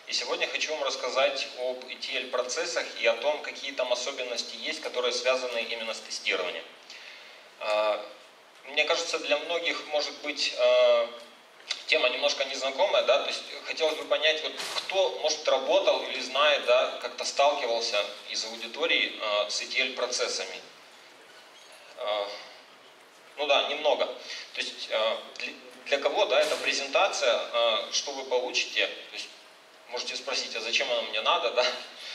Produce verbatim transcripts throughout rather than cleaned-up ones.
И сегодня хочу вам рассказать об и ти эл-процессах и о том, какие там особенности есть, которые связаны именно с тестированием. Мне кажется, для многих может быть тема немножко незнакомая, да, то есть хотелось бы понять, вот кто, может, работал или знает, да, как-то сталкивался из аудитории с и ти эл-процессами. Ну да, немного. То есть для, для кого, да, эта презентация, что вы получите, то есть можете спросить, а зачем она мне надо, да?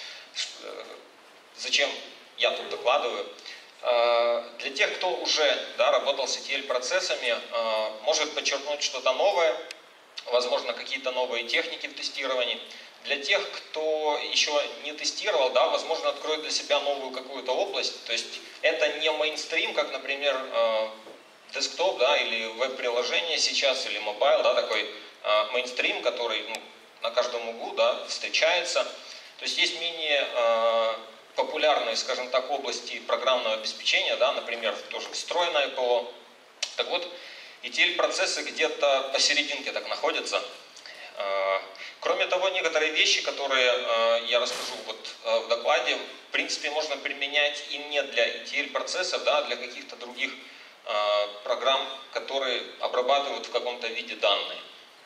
Зачем я тут докладываю? Для тех, кто уже, да, работал с и ти эл-процессами, может подчеркнуть что-то новое, возможно, какие-то новые техники в тестировании. Для тех, кто еще не тестировал, да, возможно, откроет для себя новую какую-то область. То есть это не мейнстрим, как, например, десктоп, да, или веб-приложение сейчас, или мобайл, да, такой мейнстрим, который, ну, на каждом углу, да, встречается. То есть есть менее э, популярные, скажем так, области программного обеспечения, да, например, тоже встроенное ПО. Так вот, и ти эл-процессы где-то посерединке так находятся. Э, кроме того, некоторые вещи, которые э, я расскажу вот, э, в докладе, в принципе, можно применять и не для и ти эл-процессов, да, а для каких-то других э, программ, которые обрабатывают в каком-то виде данные.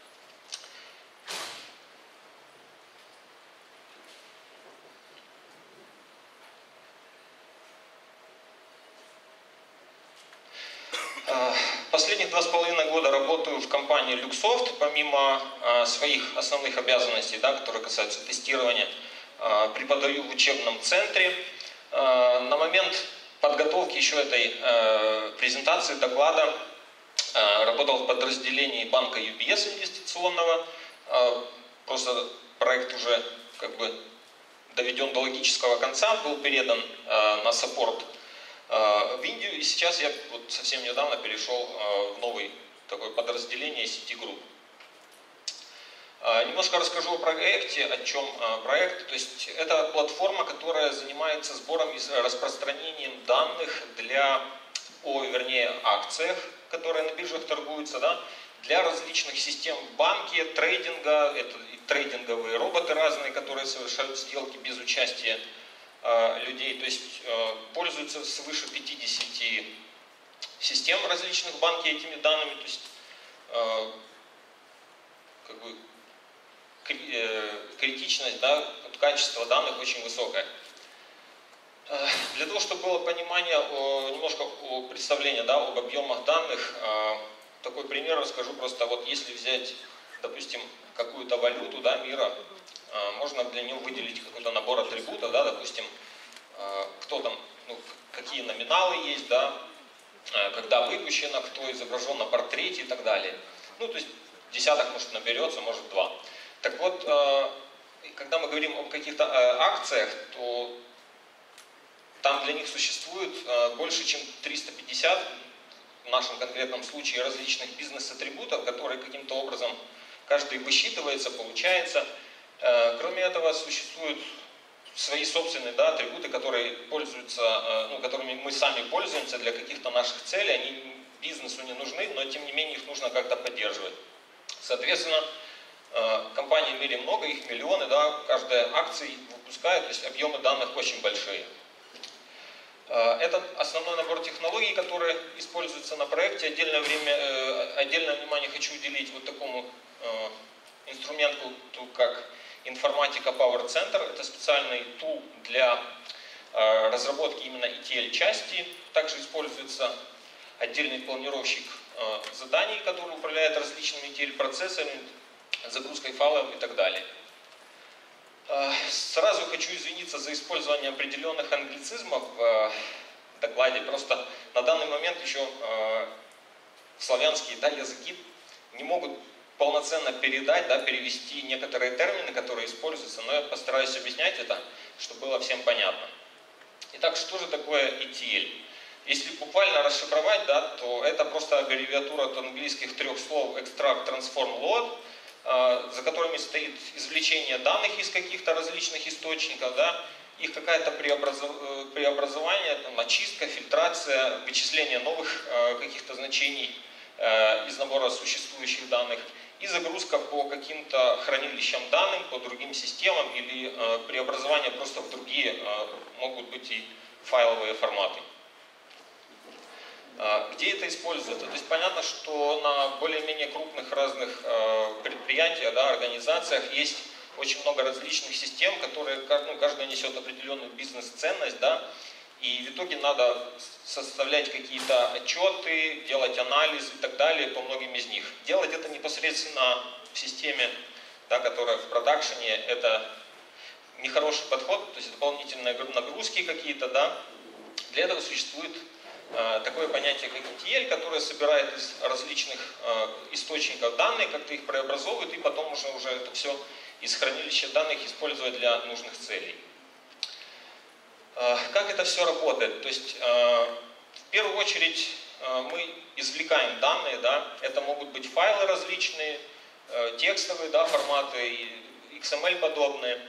Последних два с половиной года работаю в компании Luxoft, помимо э, своих основных обязанностей, да, которые касаются тестирования, э, преподаю в учебном центре. Э, на момент подготовки еще этой э, презентации, доклада, э, работал в подразделении банка ю би эс инвестиционного. Э, просто проект уже как бы доведен до логического конца, был передан э, на саппорт в Индию, и сейчас я вот совсем недавно перешел в новый такое подразделение Citigroup. Немножко расскажу о проекте, о чем проект. То есть это платформа, которая занимается сбором и распространением данных для, о, вернее, акциях, которые на биржах торгуются, да, для различных систем в банке, трейдинга, это и трейдинговые роботы разные, которые совершают сделки без участия людей, то есть пользуются свыше пятидесяти систем различных в банке этими данными, то есть как бы критичность, да, качество данных очень высокое. Для того, чтобы было понимание, немножко о представлении, да, об объемах данных, такой пример расскажу просто. Вот если взять, допустим, какую-то валюту, да, мира, можно для него выделить какой-то набор атрибутов, да, допустим, кто там, ну, какие номиналы есть, да, когда выпущено, кто изображен на портрете и так далее. Ну, то есть десяток, может, наберется, может, два. Так вот, когда мы говорим об каких-то акциях, то там для них существует больше, чем триста пятьдесят, в нашем конкретном случае, различных бизнес-атрибутов, которые каким-то образом каждый высчитывается, получается. Кроме этого, существуют свои собственные, да, атрибуты, которые пользуются, ну, которыми мы сами пользуемся для каких-то наших целей. Они бизнесу не нужны, но тем не менее их нужно как-то поддерживать. Соответственно, компаний в мире много, их миллионы, да, каждая акция выпускает, то есть объемы данных очень большие. Это основной набор технологий, которые используются на проекте. Отдельное, время, отдельное внимание хочу уделить вот такому инструменту, как Информатика Power Center. Это специальный тул для э, разработки именно и ти эл-части. Также используется отдельный планировщик э, заданий, который управляет различными и ти эл-процессами, загрузкой файлов и так далее. Э, сразу хочу извиниться за использование определенных англицизмов в э, докладе. Просто на данный момент еще э, славянские, да, языки не могут полноценно передать, да, перевести некоторые термины, которые используются, но я постараюсь объяснять это, чтобы было всем понятно. Итак, что же такое и ти эл? Если буквально расшифровать, да, то это просто аббревиатура от английских трех слов Extract, Transform, Load, э, за которыми стоит извлечение данных из каких-то различных источников, да, их какое-то преобразов... преобразование, там, очистка, фильтрация, вычисление новых э, каких-то значений э, из набора существующих данных. и загрузка по каким-то хранилищам данных, по другим системам или э, преобразование просто в другие, э, могут быть и файловые форматы. Э, где это используется? То есть понятно, что на более-менее крупных разных э, предприятиях, да, организациях есть очень много различных систем, которые, ну, каждая несет определенную бизнес-ценность, да, и в итоге надо составлять какие-то отчеты, делать анализ и так далее по многим из них. Делать это непосредственно в системе, да, которая в продакшене, это нехороший подход, то есть дополнительные нагрузки какие-то, да. Для этого существует э, такое понятие, как и ти эль, которое собирает из различных э, источников данные, как-то их преобразовывает, и потом уже, уже это все из хранилища данных использовать для нужных целей. Как это все работает? То есть, в первую очередь, мы извлекаем данные, да, это могут быть файлы различные, текстовые, да, форматы, икс эм эль подобные.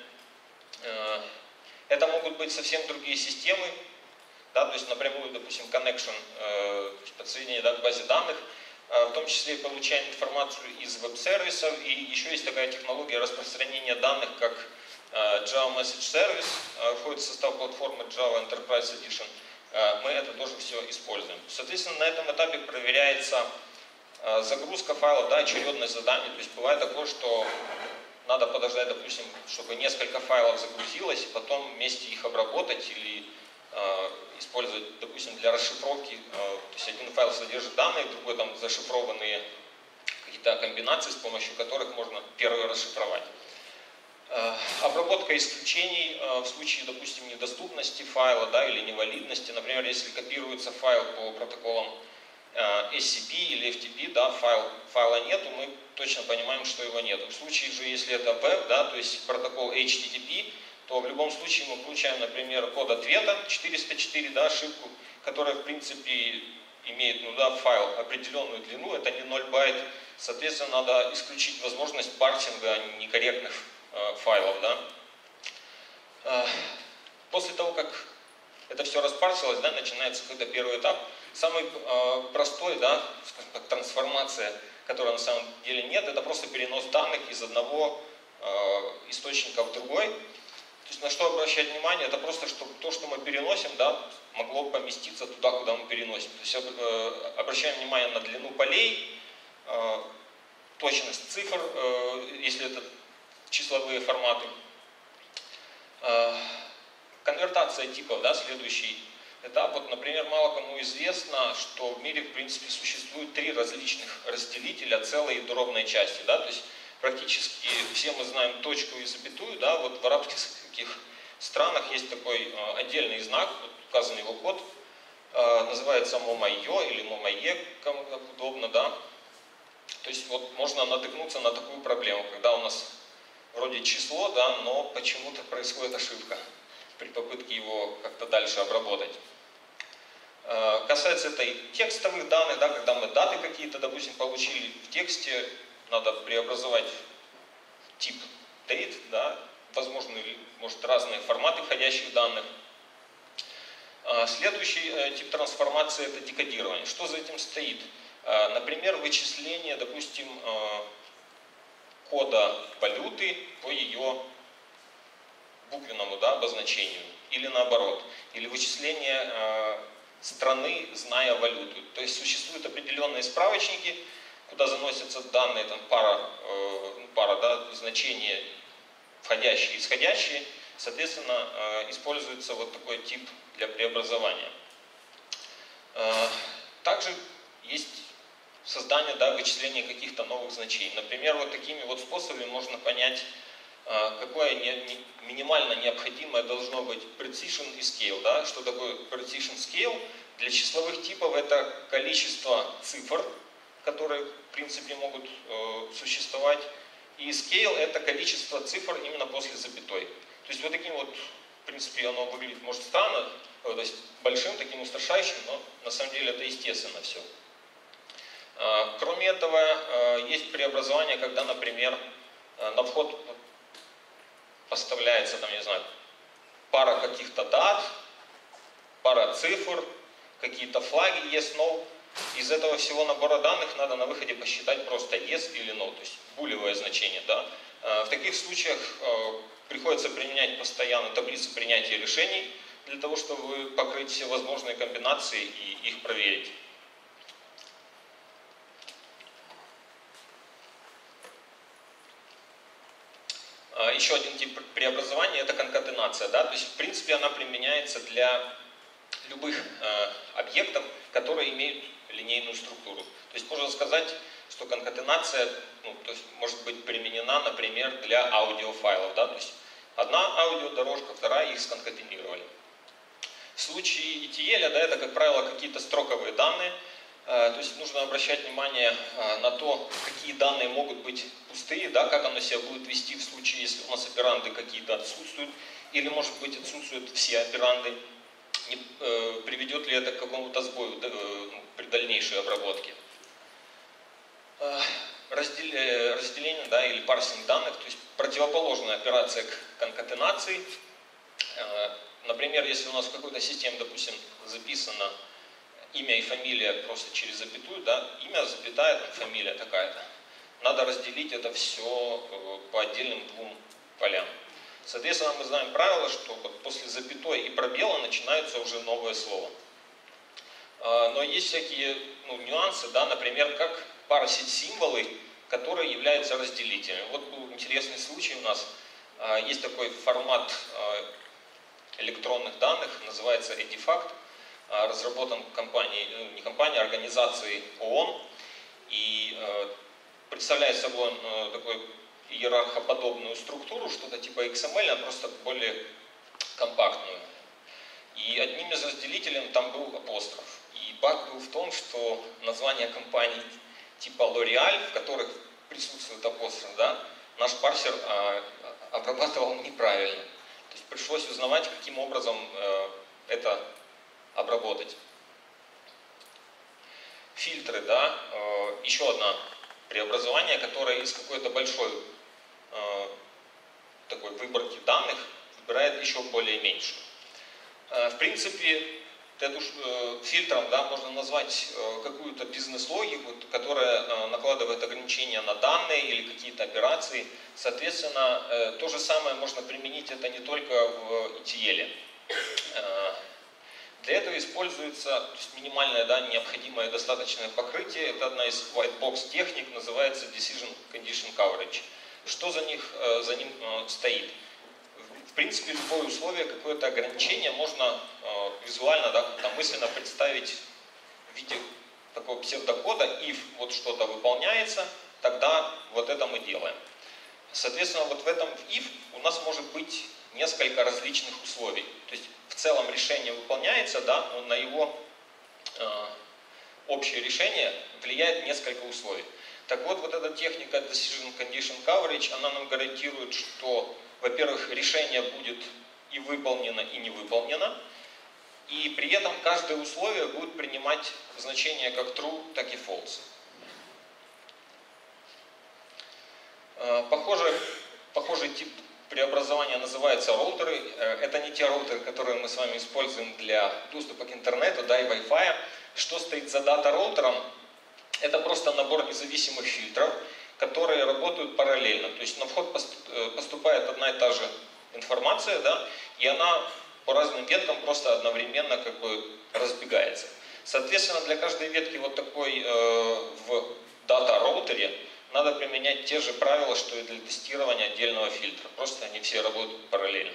Это могут быть совсем другие системы, да, то есть напрямую, допустим, connection, подсоединение, да, к базе данных, в том числе и получаем информацию из веб-сервисов, и еще есть такая технология распространения данных, как Java Message Service, входит в состав платформы Java Enterprise Edition, мы это тоже все используем. Соответственно, на этом этапе проверяется загрузка файлов, да, очередность заданий, то есть бывает такое, что надо подождать, допустим, чтобы несколько файлов загрузилось, потом вместе их обработать или э, использовать, допустим, для расшифровки, э, то есть один файл содержит данные, другой там зашифрованные какие-то комбинации, с помощью которых можно первый расшифровать. Обработка исключений в случае, допустим, недоступности файла, да, или невалидности. Например, если копируется файл по протоколам эс си пи или эф ти пи, да, файл, файла нету, мы точно понимаем, что его нету. В случае же, если это веб, да, то есть протокол эйч ти ти пи, то в любом случае мы получаем, например, код ответа четыреста четыре, да, ошибку, которая, в принципе, имеет, ну, да, файл определенную длину, это не ноль байт. Соответственно, надо исключить возможность парсинга некорректных файлов, да. После того, как это все распарсилось, да, начинается какой-то первый этап. Самый э, простой, да, скажем так, трансформация, которой на самом деле нет, это просто перенос данных из одного э, источника в другой. То есть на что обращать внимание, это просто, чтобы то, что мы переносим, да, могло поместиться туда, куда мы переносим. То есть э, обращаем внимание на длину полей, э, точность цифр, э, если это числовые форматы. Конвертация типов, да, следующий этап. Вот, например, мало кому известно, что в мире, в принципе, существует три различных разделителя целой и дробной части. Да? То есть практически все мы знаем точку и запятую. Да? Вот в арабских странах есть такой отдельный знак, вот указан его код, называется момайо или момае, кому как удобно. Да? То есть вот можно натыкнуться на такую проблему, когда у нас вроде число, да, но почему-то происходит ошибка при попытке его как-то дальше обработать. Э, касается это и текстовых данных, да, когда мы даты какие-то, допустим, получили в тексте, надо преобразовать тип date, да, возможно, может, разные форматы входящих данных. Э, следующий э, тип трансформации – это декодирование. Что за этим стоит? Э, например, вычисление, допустим, э, кода валюты по ее буквенному, да, обозначению, или наоборот, или вычисление э, страны, зная валюту. То есть существуют определенные справочники, куда заносятся данные, там пара, э, пара, да, значения входящие и исходящие, соответственно, э, используется вот такой тип для преобразования. Э, также есть создание, да, вычисления каких-то новых значений. Например, вот такими вот способами можно понять, какое не, не, минимально необходимое должно быть precision и scale. Да? Что такое precision scale? Для числовых типов это количество цифр, которые в принципе могут э, существовать. И scale это количество цифр именно после запятой. То есть вот таким вот, в принципе, оно выглядит, может, странно, то есть большим, таким устрашающим, но на самом деле это естественно все. Кроме этого, есть преобразование, когда, например, на вход поставляется, там, не знаю, пара каких-то дат, пара цифр, какие-то флаги yes, no. Из этого всего набора данных надо на выходе посчитать просто yes или no, то есть булевое значение. Да? В таких случаях приходится применять постоянно таблицу принятия решений для того, чтобы покрыть все возможные комбинации и их проверить. Еще один тип преобразования – это конкатенация. Да? То есть, в принципе, она применяется для любых э, объектов, которые имеют линейную структуру. То есть, можно сказать, что конкатенация ну, то есть, может быть применена, например, для аудиофайлов. Да? То есть, одна аудиодорожка, вторая их сконкатенировали. В случае и ти эл, да, это, как правило, какие-то строковые данные. То есть нужно обращать внимание на то, какие данные могут быть пустые, да, как оно себя будет вести в случае, если у нас операнды какие-то отсутствуют, или, может быть, отсутствуют все операнды, не, э, приведет ли это к какому-то сбою э, при дальнейшей обработке. Э, раздел, разделение да, или парсинг данных, то есть противоположная операция к конкатенации. Э, например, если у нас в какой-то системе, допустим, записано имя и фамилия просто через запятую, да, имя, запятая, фамилия такая-то. Надо разделить это все по отдельным двум полям. Соответственно, мы знаем правило, что после запятой и пробела начинается уже новое слово. Но есть всякие ну, нюансы, да, например, как парсить символы, которые являются разделителями. Вот был интересный случай у нас. Есть такой формат электронных данных, называется EDIFACT. Разработан компанией, не компанией, а организацией ООН и э, представляет собой э, такую иерархоподобную структуру, что-то типа икс эм эль, а просто более компактную. И одним из разделителей там был апостроф. И баг был в том, что названия компаний типа L'Oréal, в которых присутствует апостроф, да, наш парсер э, обрабатывал неправильно. То есть пришлось узнавать, каким образом э, это обработать. Фильтры, да, э, еще одно преобразование, которое из какой-то большой э, такой выборки данных выбирает еще более меньшую. Э, в принципе, эту, э, фильтром да, можно назвать э, какую-то бизнес-логику, которая э, накладывает ограничения на данные или какие-то операции. Соответственно, э, то же самое можно применить это не только в и ти эл. Э, Для этого используется то есть минимальное да, необходимое достаточное покрытие. Это одна из white box техник, называется Decision Condition Coverage. Что за, них, за ним стоит? В принципе, любое условие, какое-то ограничение можно визуально, да, там, мысленно представить в виде такого псевдокода. If вот что-то выполняется, тогда вот это мы делаем. Соответственно, вот в этом if у нас может быть несколько различных условий. То есть в целом решение выполняется, да, но на его э, общее решение влияет несколько условий. Так вот, вот эта техника Decision Condition Coverage, она нам гарантирует, что, во-первых, решение будет и выполнено, и не выполнено, и при этом каждое условие будет принимать значение как true, так и false. Э, похоже, похожий тип преобразования называется роутеры. Это не те роутеры, которые мы с вами используем для доступа к интернету, да, и Wi-Fi. Что стоит за дата-роутером? Это просто набор независимых фильтров, которые работают параллельно. То есть на вход поступает одна и та же информация, да, и она по разным веткам просто одновременно как бы разбегается. Соответственно, для каждой ветки вот такой э, в дата-роутере надо применять те же правила, что и для тестирования отдельного фильтра. Просто они все работают параллельно.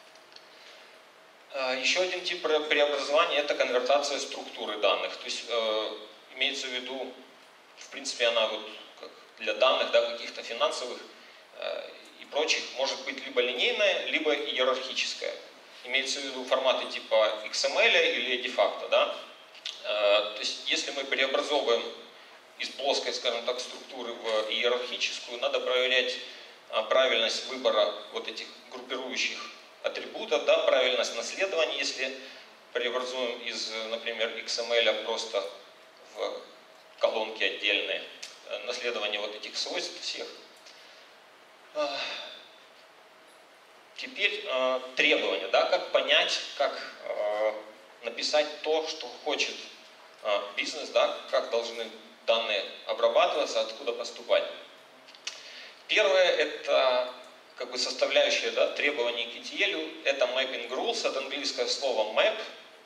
Еще один тип преобразования – это конвертация структуры данных. То есть э, имеется в виду, в принципе, она вот как для данных, да, каких-то финансовых э, и прочих, может быть либо линейная, либо иерархическая. Имеется в виду форматы типа икс эм эль или EDIFACT. Да? Э, то есть если мы преобразовываем из плоской, скажем так, структуры в иерархическую, надо проверять а, правильность выбора вот этих группирующих атрибутов, да, правильность наследования, если преобразуем из, например, икс эм эль просто в колонки отдельные, наследование вот этих свойств всех. Теперь э, требования, да, как понять, как э, написать то, что хочет бизнес, да, как должны данные обрабатываться, откуда поступать. Первое – это как бы составляющая, да, требований к и ти эл, это mapping rules, от английского слова map.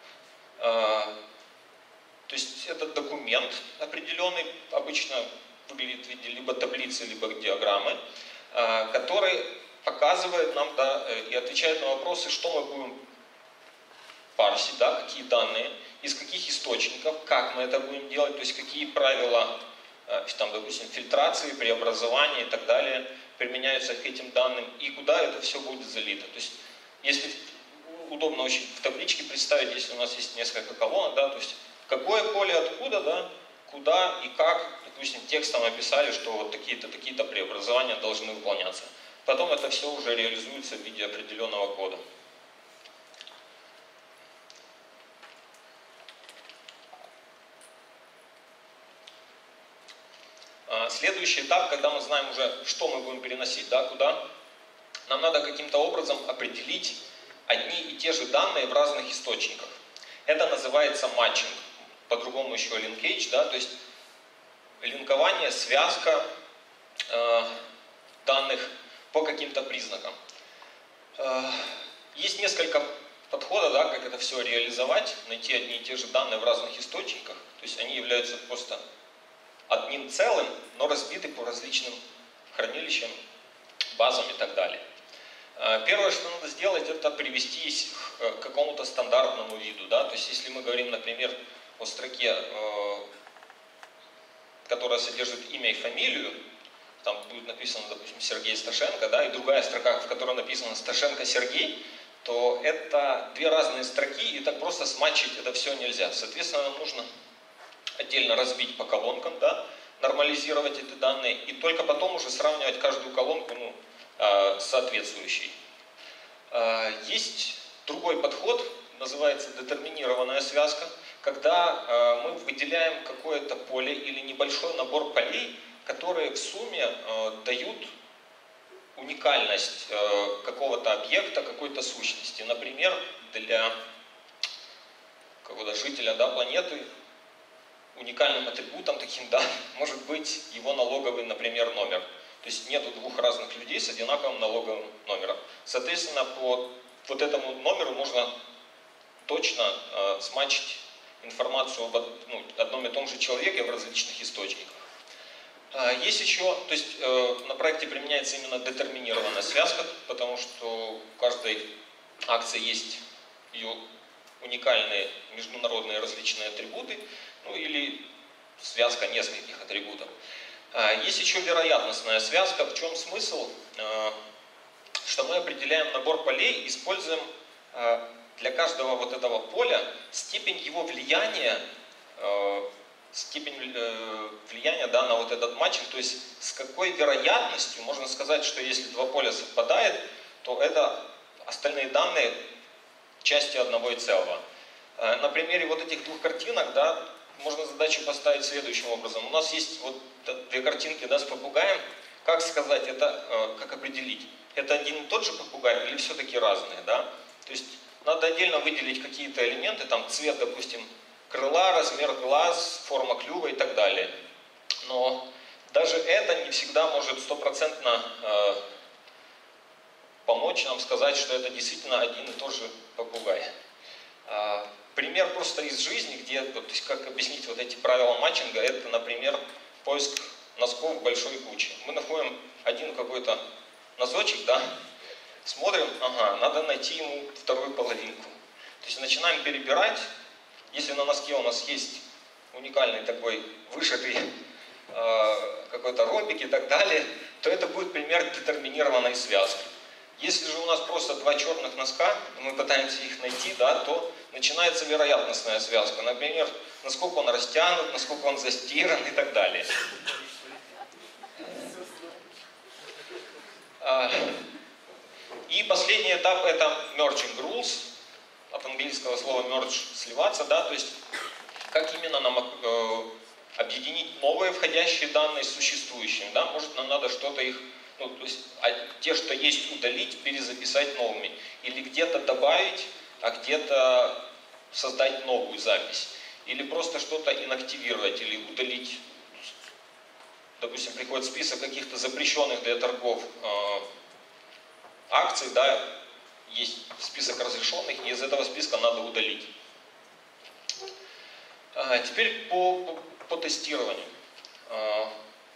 То есть это документ определенный, обычно выглядит в виде либо таблицы, либо диаграммы, который показывает нам, да, и отвечает на вопросы, что мы будем парсить, да, какие данные, из каких источников, как мы это будем делать, то есть какие правила, там, допустим, фильтрации, преобразования и так далее применяются к этим данным, и куда это все будет залито. То есть, если удобно очень в табличке представить, если у нас есть несколько колонок, да, то есть какое поле откуда, да, куда и как, допустим, текстом описали, что вот такие-то, такие-то преобразования должны выполняться. Потом это все уже реализуется в виде определенного кода. Следующий этап, когда мы знаем уже, что мы будем переносить, да, куда, нам надо каким-то образом определить одни и те же данные в разных источниках. Это называется матчинг, по-другому еще linkage, да, то есть линкование, связка э, данных по каким-то признакам. Э, есть несколько подходов, да, как это все реализовать, найти одни и те же данные в разных источниках, то есть они являются просто одним целым, но разбиты по различным хранилищам, базам и так далее. Первое, что надо сделать, это привести к какому-то стандартному виду. Да? То есть, если мы говорим, например, о строке, которая содержит имя и фамилию, там будет написано, допустим, Сергей Сташенко, да, и другая строка, в которой написано Сташенко Сергей, то это две разные строки, и так просто сматчить это все нельзя. Соответственно, нам нужно отдельно разбить по колонкам, да, нормализировать эти данные, и только потом уже сравнивать каждую колонку, ну, соответствующей. Есть другой подход, называется детерминированная связка, когда мы выделяем какое-то поле или небольшой набор полей, которые в сумме дают уникальность какого-то объекта, какой-то сущности. Например, для какого-то жителя, да, планеты уникальным атрибутом таким, да, может быть его налоговый, например, номер. То есть нету двух разных людей с одинаковым налоговым номером. Соответственно, по вот этому номеру можно точно э, смачить информацию об ну, одном и том же человеке в различных источниках. Э, есть еще, то есть э, на проекте применяется именно детерминированная связка, потому что у каждой акции есть ее уникальные международные различные атрибуты, ну или связка нескольких атрибутов. Есть еще вероятностная связка. В чем смысл? Что мы определяем набор полей, используем для каждого вот этого поля степень его влияния, степень влияния, да, на вот этот матчинг, то есть с какой вероятностью можно сказать, что если два поля совпадают, то это остальные данные части одного и целого. На примере вот этих двух картинок, да, можно задачу поставить следующим образом. У нас есть вот две картинки, да, с попугаем. Как сказать, это, как определить? Это один и тот же попугай или все-таки разные, да? То есть надо отдельно выделить какие-то элементы, там цвет, допустим, крыла, размер глаз, форма клюва и так далее. Но даже это не всегда может стопроцентно э, помочь нам сказать, что это действительно один и тот же попугай. Э, пример просто из жизни, где, то есть как объяснить вот эти правила матчинга, это, например, поиск носков в большой куче. Мы находим один какой-то носочек, да, смотрим, ага, надо найти ему вторую половинку. То есть начинаем перебирать. Если на носке у нас есть уникальный такой вышитый э, какой-то ромбик и так далее, то это будет пример детерминированной связки. Если же у нас просто два черных носка, и мы пытаемся их найти, да, то начинается вероятностная связка. Например, насколько он растянут, насколько он застиран и так далее. И последний этап — это merging rules, от английского слова merge — сливаться, да, то есть как именно нам э, объединить новые входящие данные с существующими, да, может нам надо что-то их, ну, то есть а те, что есть, удалить, перезаписать новыми, или где-то добавить, а где-то создать новую запись. или просто что-то инактивировать или удалить. Допустим, приходит список каких-то запрещенных для торгов э, акций, да, есть список разрешенных, и из этого списка надо удалить. А теперь по, по, по тестированию. А,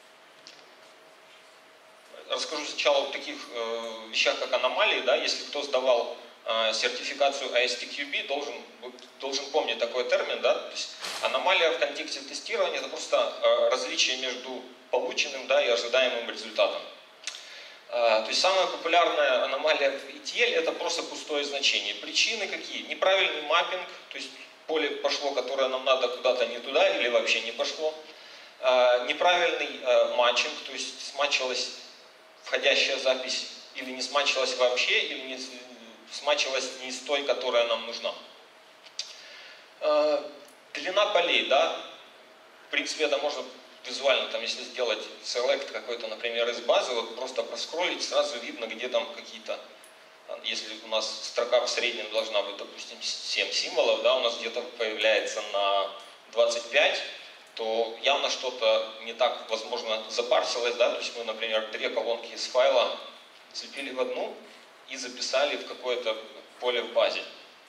расскажу сначала о таких э, вещах, как аномалии. Да, если кто сдавал э, сертификацию эй эс ти кью би, должен, должен помнить такой термин. Да, то есть аномалия в контексте тестирования – это просто э, различие между полученным, да, и ожидаемым результатом. То есть самая популярная аномалия в и ти эль – это просто пустое значение. Причины какие? Неправильный маппинг, то есть поле пошло, которое нам надо куда-то не туда или вообще не пошло. Неправильный матчинг, то есть смачилась входящая запись или не смачилась вообще, или не смачилась не из той, которая нам нужна. Длина полей, да, в принципе, это можно визуально, там, если сделать select какой-то, например, из базы, вот просто проскроллить, сразу видно, где там какие-то, если у нас строка в среднем должна быть, допустим, семь символов, да, у нас где-то появляется на двадцать пять, то явно что-то не так, возможно, запарсилось, да, то есть мы, например, две колонки из файла слепили в одну и записали в какое-то поле в базе.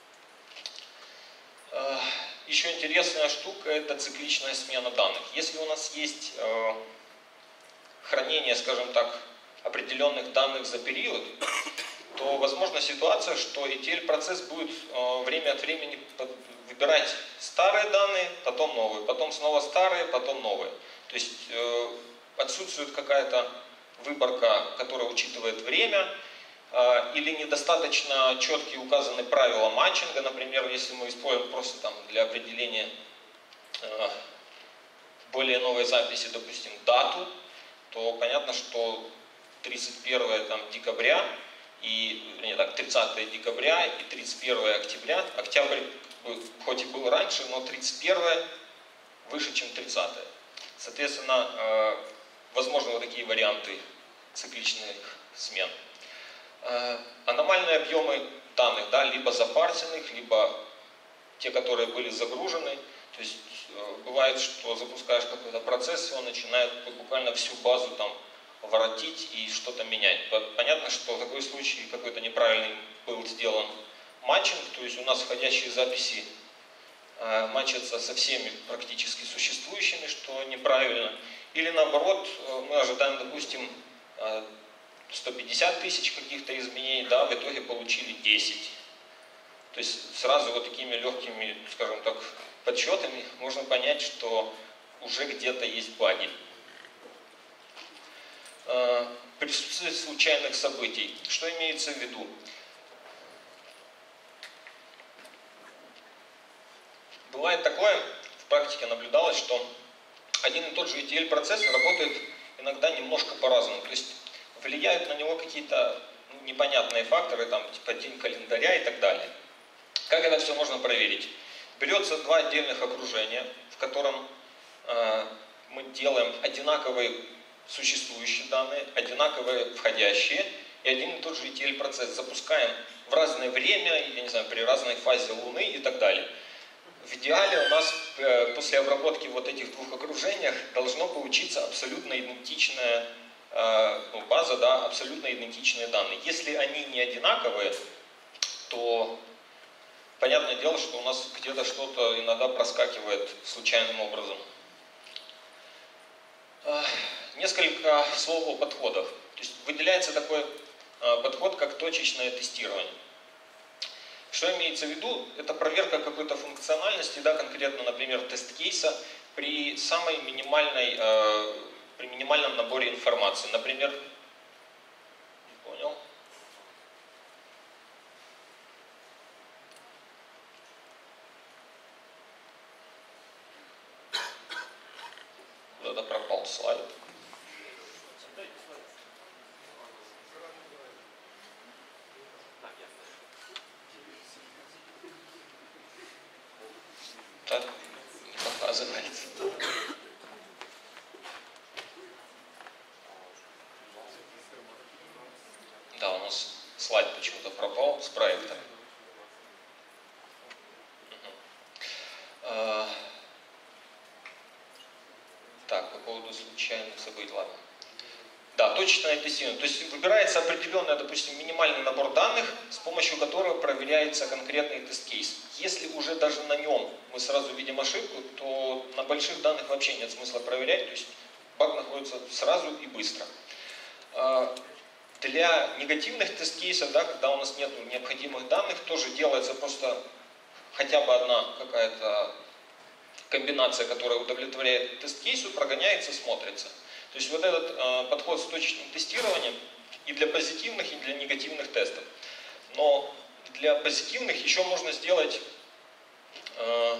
Еще интересная штука – это цикличная смена данных. Если у нас есть э, хранение, скажем так, определенных данных за период, то возможна ситуация, что и ти эль-процесс будет э, время от времени выбирать старые данные, потом новые, потом снова старые, потом новые. То есть э, отсутствует какая-то выборка, которая учитывает время, или недостаточно четкие указаны правила матчинга. Например, если мы используем просто там для определения э, более новой записи, допустим, дату, то понятно, что тридцать первое там, декабря, и, не так, тридцатое декабря и тридцать первое октября, октябрь хоть и был раньше, но тридцать первое выше, чем тридцатое. Соответственно, э, возможны вот такие варианты цикличных смен. Аномальные объемы данных, да, либо запарсенных, либо те, которые были загружены. То есть бывает, что запускаешь какой-то процесс, и он начинает буквально всю базу там воротить и что-то менять. Понятно, что в такой случае какой-то неправильный был сделан матчинг, то есть у нас входящие записи э, матчатся со всеми практически существующими, что неправильно. Или наоборот, мы ожидаем, допустим, э, сто пятьдесят тысяч каких-то изменений, да, в итоге получили десять. То есть сразу вот такими легкими, скажем так, подсчетами можно понять, что уже где-то есть баги. Присутствие случайных событий. Что имеется в виду? Бывает такое, в практике наблюдалось, что один и тот же и ти эль-процесс работает иногда немножко по-разному. То есть влияют на него какие-то непонятные факторы, там, типа день календаря и так далее. Как это все можно проверить? Берется два отдельных окружения, в котором э, мы делаем одинаковые существующие данные, одинаковые входящие, и один и тот же и ти эль-процесс запускаем в разное время, я не знаю, при разной фазе Луны и так далее. В идеале у нас э, после обработки вот этих двух окружений должно получиться абсолютно идентичная ну, база, да, абсолютно идентичные данные. Если они не одинаковые, то понятное дело, что у нас где-то что-то иногда проскакивает случайным образом. Несколько слов о подходах. То есть выделяется такой подход, как точечное тестирование. Что имеется в виду? Это проверка какой-то функциональности, да, конкретно, например, тест-кейса при самой минимальной при минимальном наборе информации. Например, не понял. Куда-то пропал слайд. Так, не показывается. Да, у нас слайд почему-то пропал с проекта. Угу. забыть, ладно. Да, точечное тестирование. То есть выбирается определенный, допустим, минимальный набор данных, с помощью которого проверяется конкретный тест-кейс. Если уже даже на нем мы сразу видим ошибку, то на больших данных вообще нет смысла проверять, то есть баг находится сразу и быстро. Для негативных тест-кейсов, да, когда у нас нет необходимых данных, тоже делается просто хотя бы одна какая-то комбинация, которая удовлетворяет тест-кейсу, прогоняется, смотрится. То есть вот этот э, подход с точечным тестированием и для позитивных, и для негативных тестов. Но для позитивных еще можно сделать э,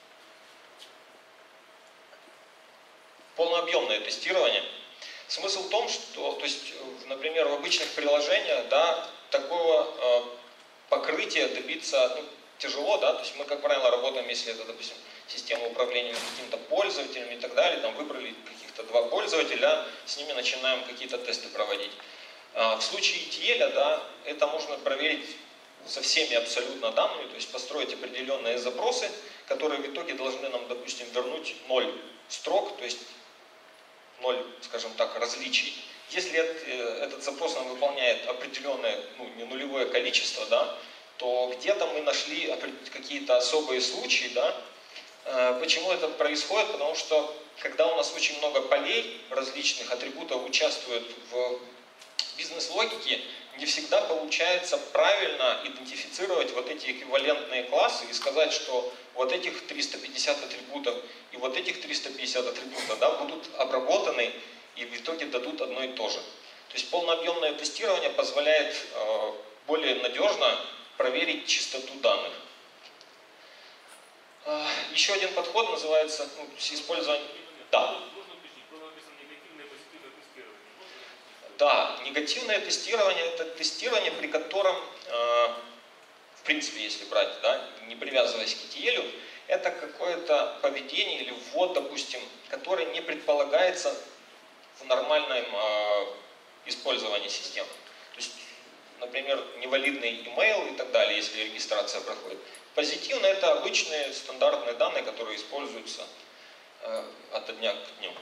полнообъемное тестирование. Смысл в том, что, то есть, например, в обычных приложениях, да, такого э, покрытия добиться ну, тяжело, да, то есть мы, как правило, работаем, если это, допустим, система управления каким-то пользователем и так далее, там выбрали каких-то два пользователя, с ними начинаем какие-то тесты проводить. В случае и ти эл, да, это можно проверить со всеми абсолютно данными, то есть построить определенные запросы, которые в итоге должны нам, допустим, вернуть ноль строк, то есть ноль, скажем так, различий. Если этот запрос нам выполняет определенное, ну, не нулевое количество, да, то где-то мы нашли какие-то особые случаи, да. Почему это происходит? Потому что когда у нас очень много полей, различных атрибутов участвуют в бизнес-логике, не всегда получается правильно идентифицировать вот эти эквивалентные классы и сказать, что вот этих триста пятьдесят атрибутов и вот этих триста пятьдесят атрибутов, да, будут обработаны и в итоге дадут одно и то же. То есть полнообъемное тестирование позволяет э, более надежно проверить чистоту данных. Э, еще один подход называется ну, использование... Да. Да, негативное тестирование – это тестирование, при котором, э, в принципе, если брать, да, не привязываясь к и ти эл, это какое-то поведение или ввод, допустим, который не предполагается в нормальном э, использовании системы. То есть, например, невалидный email и так далее, если регистрация проходит. Позитивно – это обычные стандартные данные, которые используются э, от дня к дню.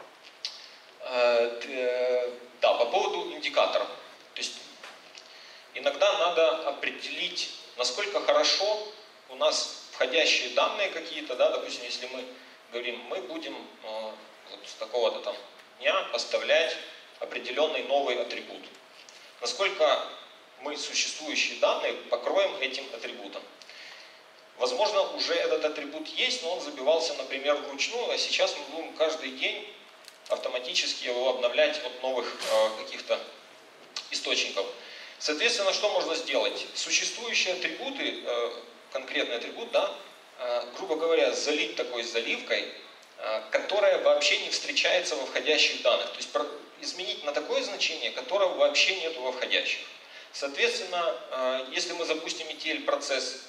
Да, по поводу индикаторов. То есть иногда надо определить, насколько хорошо у нас входящие данные какие-то, да, допустим, если мы говорим, мы будем э, вот с такого-то там дня поставлять определенный новый атрибут. Насколько мы существующие данные покроем этим атрибутом. Возможно, уже этот атрибут есть, но он забивался, например, вручную, а сейчас мы будем каждый день автоматически его обновлять от новых э, каких-то источников. Соответственно, что можно сделать? Существующие атрибуты, э, конкретный атрибут, да, э, грубо говоря, залить такой заливкой, э, которая вообще не встречается во входящих данных. То есть про, изменить на такое значение, которого вообще нету во входящих. Соответственно, э, если мы запустим и ти эл-процесс,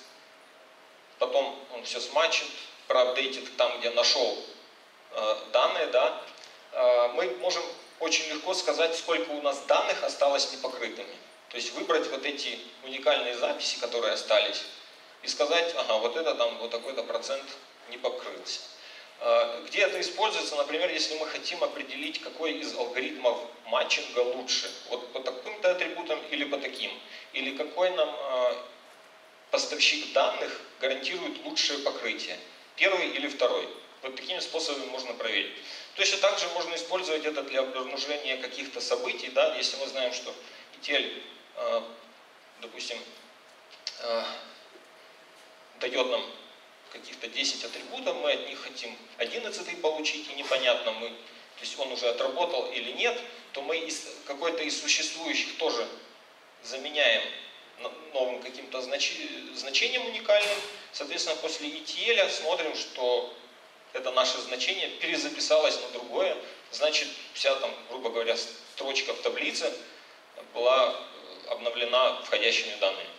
потом он все смачит, проапдейтит там, где нашел э, данные, да, мы можем очень легко сказать, сколько у нас данных осталось непокрытыми. То есть выбрать вот эти уникальные записи, которые остались, и сказать, ага, вот это там вот такой-то процент не покрылся. Где это используется, например, если мы хотим определить, какой из алгоритмов матчинга лучше, вот по таким-то атрибутам или по таким, или какой нам поставщик данных гарантирует лучшее покрытие, первый или второй. Вот такими способами можно проверить. Точно так же можно использовать это для обнаружения каких-то событий, да, если мы знаем, что и ти эл, э, допустим, э, дает нам каких-то десять атрибутов, мы от них хотим одиннадцатый получить, и непонятно, мы, то есть он уже отработал или нет, то мы из, какой-то из существующих тоже заменяем новым каким-то знач, значением уникальным. Соответственно, после и ти эл смотрим, что это наше значение перезаписалось на другое, значит, вся там, грубо говоря, строчка в таблице была обновлена входящими данными.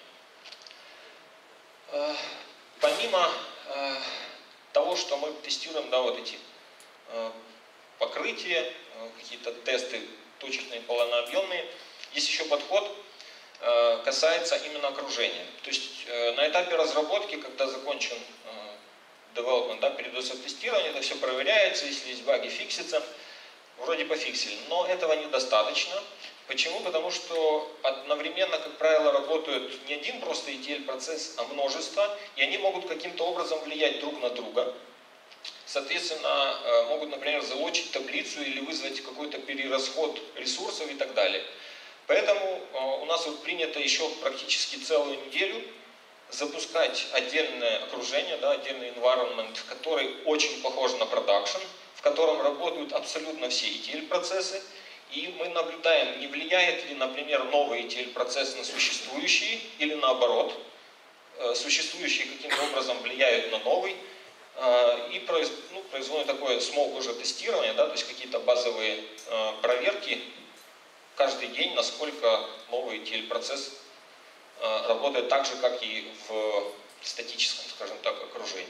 Помимо того, что мы тестируем, да, вот эти покрытия, какие-то тесты точечные, полнообъемные, есть еще подход, касается именно окружения. То есть на этапе разработки, когда закончен development, да, передается в тестирование, это все проверяется, если есть баги, фиксится. вроде пофиксили, но этого недостаточно. Почему? Потому что одновременно, как правило, работают не один просто и ти эл-процесс, а множество, и они могут каким-то образом влиять друг на друга. Соответственно, могут, например, залочить таблицу или вызвать какой-то перерасход ресурсов и так далее. Поэтому у нас вот принято еще практически целую неделю запускать отдельное окружение, да, отдельный environment, который очень похож на продакшн, в котором работают абсолютно все и ти эл-процессы. И мы наблюдаем, не влияет ли, например, новый и ти эл-процесс на существующий или наоборот. Существующие каким-то образом влияют на новый. И ну, производим такое смог уже тестирование, да, то есть какие-то базовые проверки каждый день, насколько новый и ти эл-процесс работает так же, как и в статическом, скажем так, окружении.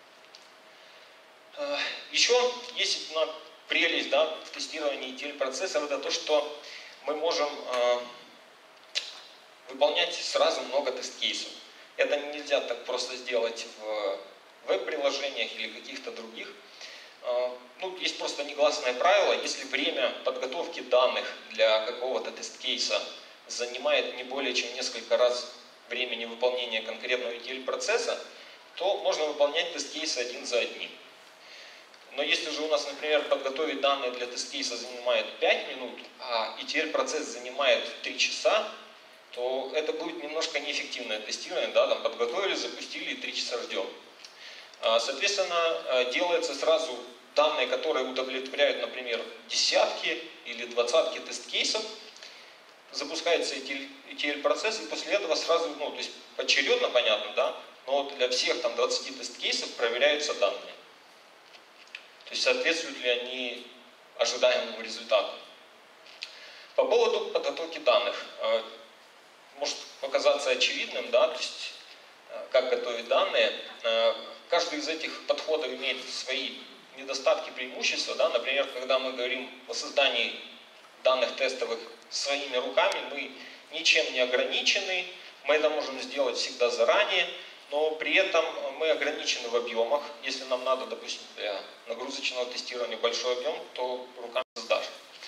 Еще есть одна прелесть, да, в тестировании и ти эл-процессов, это то, что мы можем э, выполнять сразу много тест-кейсов. Это нельзя так просто сделать в веб-приложениях или каких-то других. Э, ну, есть просто негласное правило, если время подготовки данных для какого-то тест-кейса занимает не более чем несколько раз времени выполнения конкретного и ти эл-процесса, то можно выполнять тест-кейсы один за одним. Но если же у нас, например, подготовить данные для тест-кейса занимает пять минут, а и ти эл-процесс занимает три часа, то это будет немножко неэффективное тестирование. Да, там подготовили, запустили и три часа ждем. Соответственно, делается сразу данные, которые удовлетворяют, например, десятки или двадцатки тест-кейсов, запускается и ти эл-процесс, и после этого сразу, ну, то есть поочередно, понятно, да, но для всех там двадцати тест-кейсов проверяются данные. То есть соответствуют ли они ожидаемому результату. По поводу подготовки данных. Может показаться очевидным, да, то есть как готовить данные. Каждый из этих подходов имеет свои недостатки, преимущества. Да. Например, когда мы говорим о создании данных тестовых своими руками, мы ничем не ограничены, мы это можем сделать всегда заранее. Но при этом мы ограничены в объемах. Если нам надо, допустим, для нагрузочного тестирования большой объем, то руками создашь.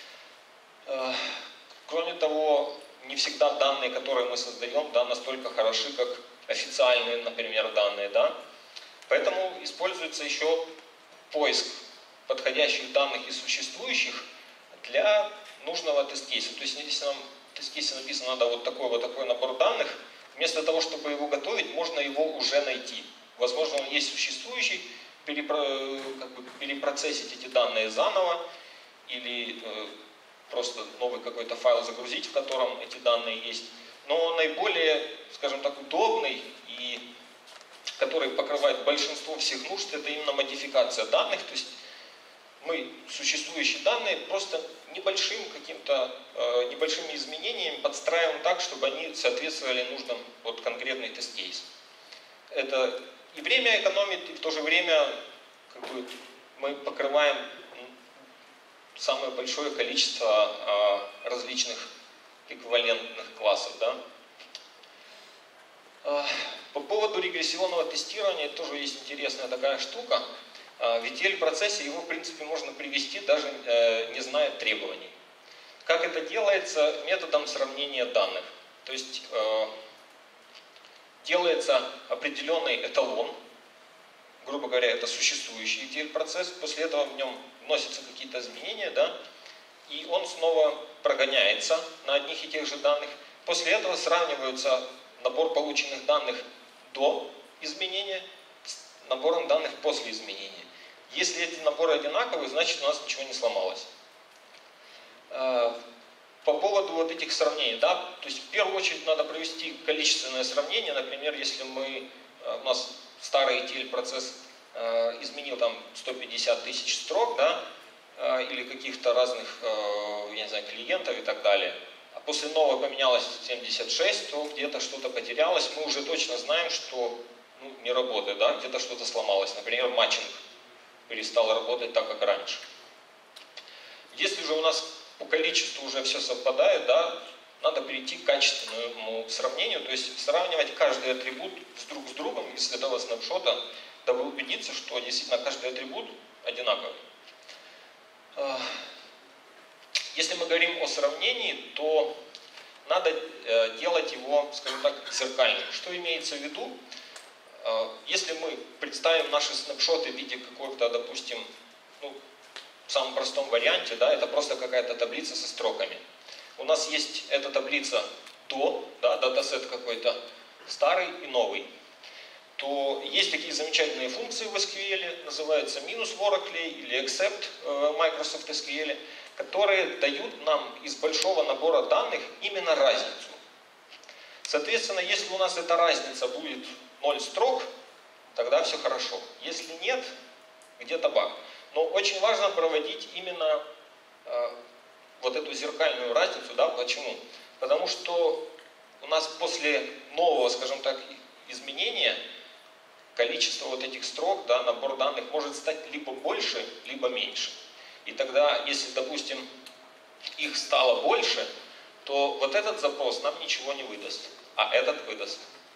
Кроме того, не всегда данные, которые мы создаем, да, настолько хороши, как официальные, например, данные. Да? Поэтому используется еще поиск подходящих данных из существующих для нужного тест-кейса. То есть, если нам в тест-кейсе написано, надо вот такой вот такой набор данных, вместо того, чтобы его готовить, можно его уже найти. Возможно, он есть существующий, перепро... как бы перепроцессить эти данные заново, или э, просто новый какой-то файл загрузить, в котором эти данные есть. Но наиболее, скажем так, удобный и который покрывает большинство всех нужд, это именно модификация данных. То есть мы существующие данные просто небольшим каким-то э, небольшими изменениями подстраиваем так, чтобы они соответствовали нужным вот конкретный тест-кейс. Это и время экономит, и в то же время как бы, мы покрываем самое большое количество э, различных эквивалентных классов. Да? Э, по поводу регрессионного тестирования тоже есть интересная такая штука. В и ти эл-процессе его, в принципе, можно привести, даже э, не зная требований. Как это делается? Методом сравнения данных. То есть э, делается определенный эталон, грубо говоря, это существующий и ти эл-процесс, после этого в нем вносятся какие-то изменения, да, и он снова прогоняется на одних и тех же данных. После этого сравнивается набор полученных данных до изменения с набором данных после изменения. Если эти наборы одинаковые, значит у нас ничего не сломалось. По поводу вот этих сравнений, да, то есть в первую очередь надо провести количественное сравнение. Например, если мы, у нас старый и ти эл-процесс изменил там сто пятьдесят тысяч строк, да, или каких-то разных, я не знаю, клиентов и так далее, а после нового поменялось семьдесят шесть, то где-то что-то потерялось, мы уже точно знаем, что ну, не работает, да, где-то что-то сломалось. Например, матчинг перестал работать так, как раньше. Если же у нас по количеству уже все совпадает, да, надо перейти к качественному сравнению, то есть сравнивать каждый атрибут с друг с другом из этого снапшота, дабы убедиться, что действительно каждый атрибут одинаковый. Если мы говорим о сравнении, то надо э, делать его, скажем так, зеркальным. Что имеется в виду? Э, если мы представим наши снапшоты в виде какого-то, допустим, ну, в самом простом варианте, да, это просто какая-то таблица со строками. У нас есть эта таблица до, да, датасет какой-то старый и новый. То есть такие замечательные функции в эс кью эль, называются минус в Oracle или except в Microsoft эс кью эль, которые дают нам из большого набора данных именно разницу. Соответственно, если у нас эта разница будет ноль строк, тогда все хорошо. Если нет, где-то баг. Но очень важно проводить именно э, вот эту зеркальную разницу. Да? Почему? Потому что у нас после нового, скажем так, изменения количество вот этих строк, да, набор данных может стать либо больше, либо меньше. И тогда, если, допустим, их стало больше, то вот этот запрос нам ничего не выдаст, а этот выдаст.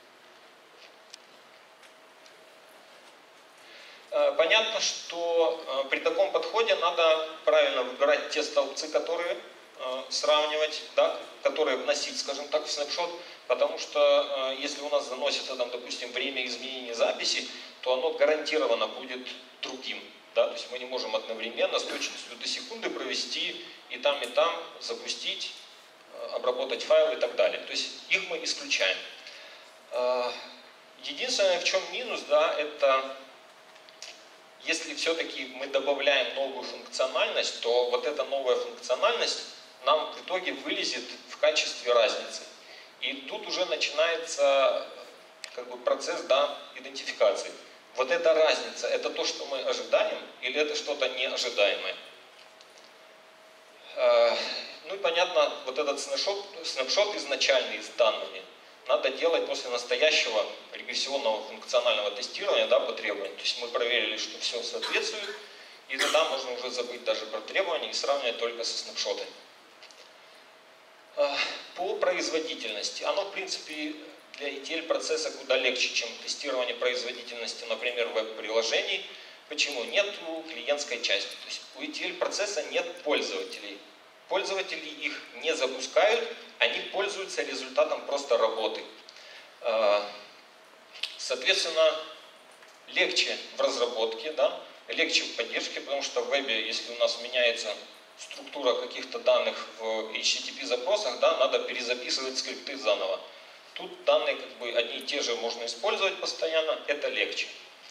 Понятно, что при таком подходе надо правильно выбирать те столбцы, которые сравнивать, да, которые вносить, скажем так, в снапшот, потому что если у нас заносится, там, допустим, время изменения записи, то оно гарантированно будет другим. Да? То есть мы не можем одновременно с точностью до секунды провести и там, и там запустить, обработать файл и так далее. То есть их мы исключаем. Единственное, в чем минус, да, это если все-таки мы добавляем новую функциональность, то вот эта новая функциональность нам в итоге вылезет в качестве разницы. И тут уже начинается как бы процесс, да, идентификации. Вот эта разница, это то, что мы ожидаем, или это что-то неожидаемое? Ну и понятно, вот этот снапшот, снапшот изначальный с данными надо делать после настоящего регрессионного функционального тестирования, да, по требованиям. То есть мы проверили, что все соответствует, и тогда можно уже забыть даже про требования и сравнивать только со снапшотами. По производительности. Оно, в принципе, для и ти эль-процесса куда легче, чем тестирование производительности, например, веб-приложений. Почему? Нет клиентской части. То есть у и ти эль-процесса нет пользователей. Пользователи их не запускают, они пользуются результатом просто работы. Соответственно, легче в разработке, да? Легче в поддержке, потому что в вебе, если у нас меняется структура каких-то данных в эйч ти ти пи запросах, да, надо перезаписывать скрипты заново. Тут данные как бы одни и те же можно использовать постоянно, это легче.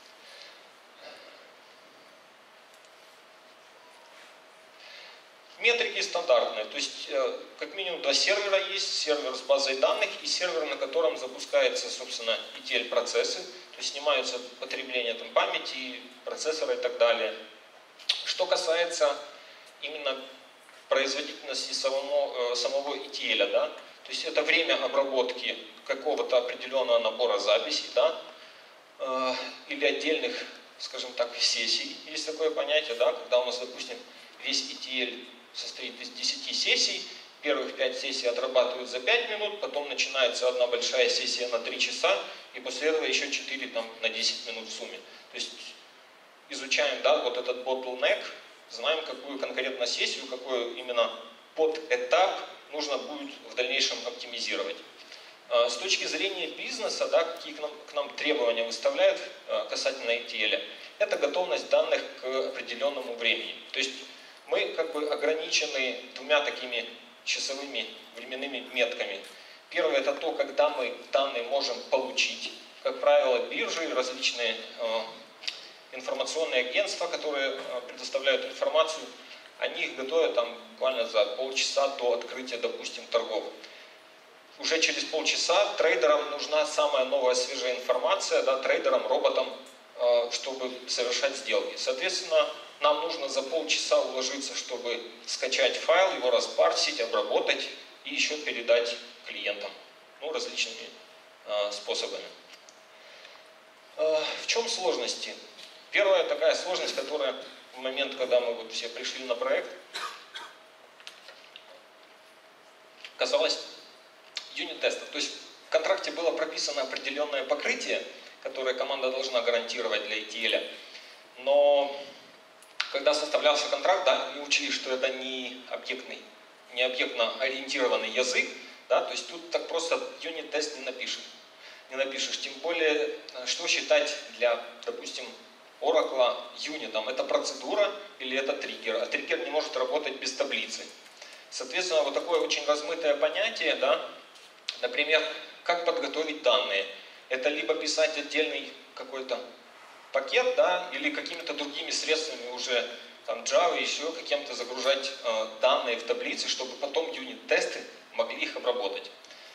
Метрики стандартные, то есть как минимум два сервера есть, сервер с базой данных и сервер, на котором запускаются, собственно, и ти эль-процессы, то есть снимаются потребление там, памяти, процессора и так далее. Что касается именно производительности самого, самого и ти эль, да, то есть это время обработки какого-то определенного набора записей, да, э, или отдельных, скажем так, сессий, есть такое понятие, да, когда у нас, допустим, весь и ти эль состоит из десяти сессий, первых пять сессий отрабатывают за пять минут, потом начинается одна большая сессия на три часа, и после этого еще четыре там, на десять минут в сумме. То есть изучаем, да, вот этот bottleneck, знаем, какую конкретно сессию, какой именно подэтап нужно будет в дальнейшем оптимизировать. С точки зрения бизнеса, да, какие к нам, к нам требования выставляют касательно и ти эль, это готовность данных к определенному времени. То есть мы как бы ограничены двумя такими часовыми временными метками. Первое — это то, когда мы данные можем получить. Как правило, биржи, различные э, информационные агентства, которые э, предоставляют информацию, они их готовят там, буквально за полчаса до открытия, допустим, торгов. Уже через полчаса трейдерам нужна самая новая свежая информация, да, трейдерам, роботам, э, чтобы совершать сделки. Соответственно, нам нужно за полчаса уложиться, чтобы скачать файл, его распарсить, обработать и еще передать клиентам, ну, различными э, способами. Э, в чем сложности? Первая такая сложность, которая в момент, когда мы вот все пришли на проект, казалась юнит-тестов. То есть в контракте было прописано определенное покрытие, которое команда должна гарантировать для и ти эль, но когда составлялся контракт, да, мы учили, что это не объектный, не объектно ориентированный язык, да, то есть тут так просто юнит-тест не напишешь. Не напишешь. Тем более, что считать для, допустим, Oracle юнитом? Это процедура или это триггер? А триггер не может работать без таблицы. Соответственно, вот такое очень размытое понятие, да, например, как подготовить данные. Это либо писать отдельный какой-то пакет, да, или какими-то другими средствами уже, там, Java, еще каким-то загружать э, данные в таблицы, чтобы потом юнит-тесты могли их обработать.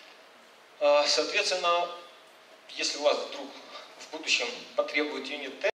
Э, соответственно, если у вас вдруг в будущем потребует юнит-тест,